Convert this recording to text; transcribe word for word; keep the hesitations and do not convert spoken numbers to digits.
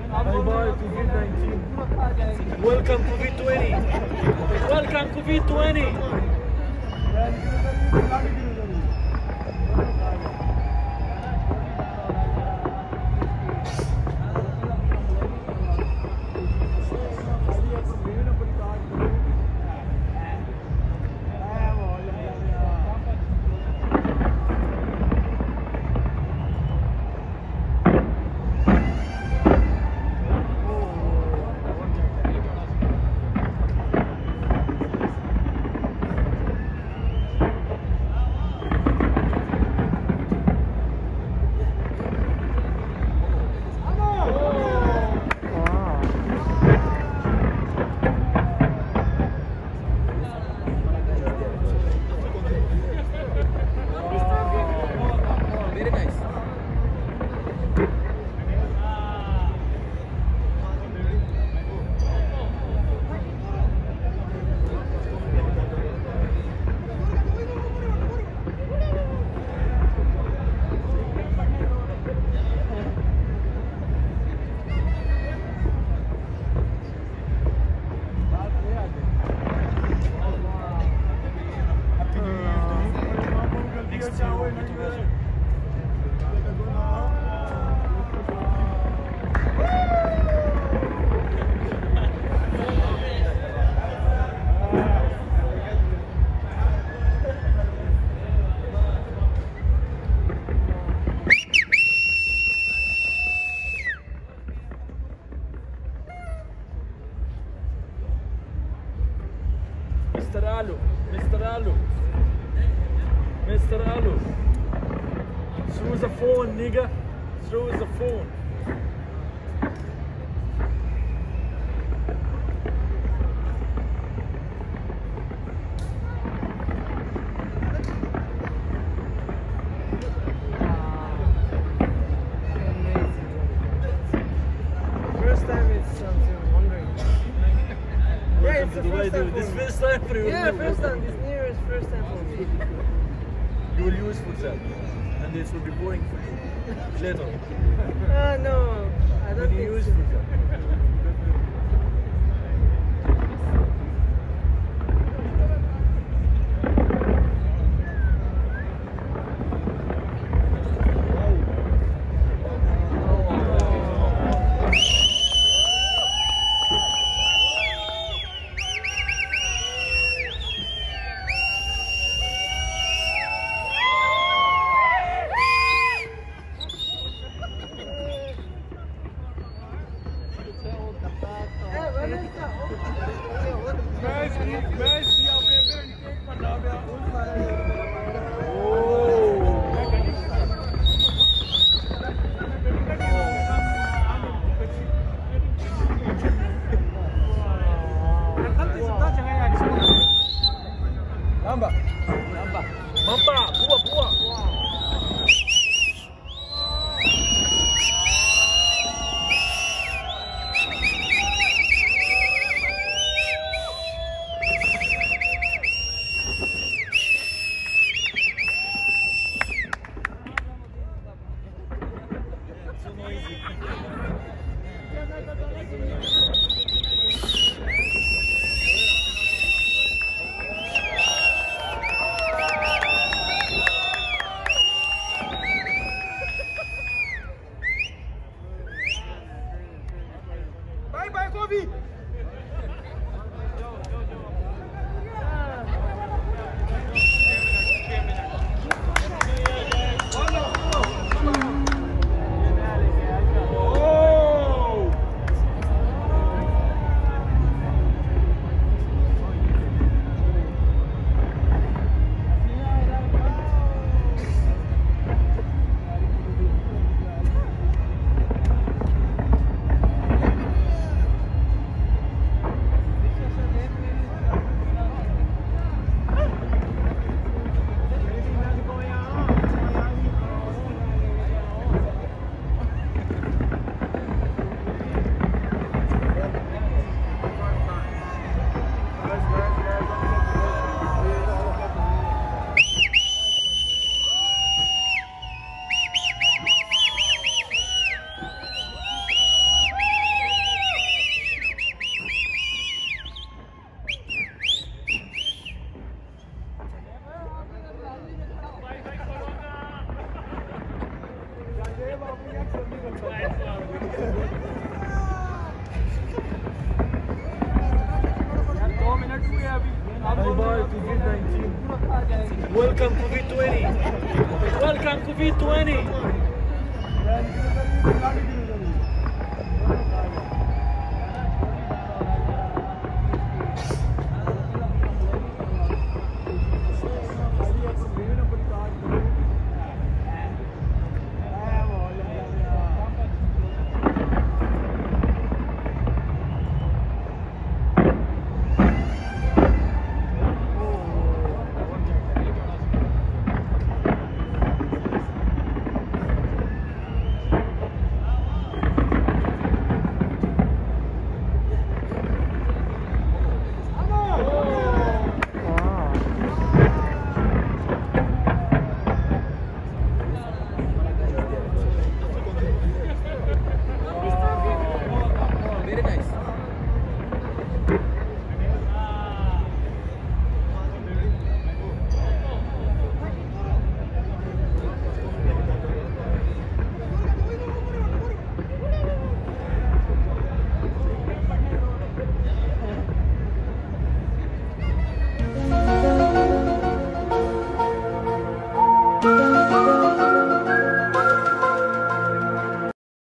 Bye-bye, COVID nineteen. Welcome COVID twenty. Welcome COVID twenty. Mister Alu, Mister Alu, Mister Alu, through the phone, nigga, through the phone. First time it's something wondering. Yeah, it's the first time for This me. first time for you. Yeah, first time. This New Year's first time for me. You will use for that, and this will be boring for you later. Uh, no, I don't When you think use so. for that. Nambah. Nambah. Mampa, buah, buah. So noisy. Bye bye, Kobe. दो minute हुए अभी। Welcome to V twenty. Welcome to V twenty.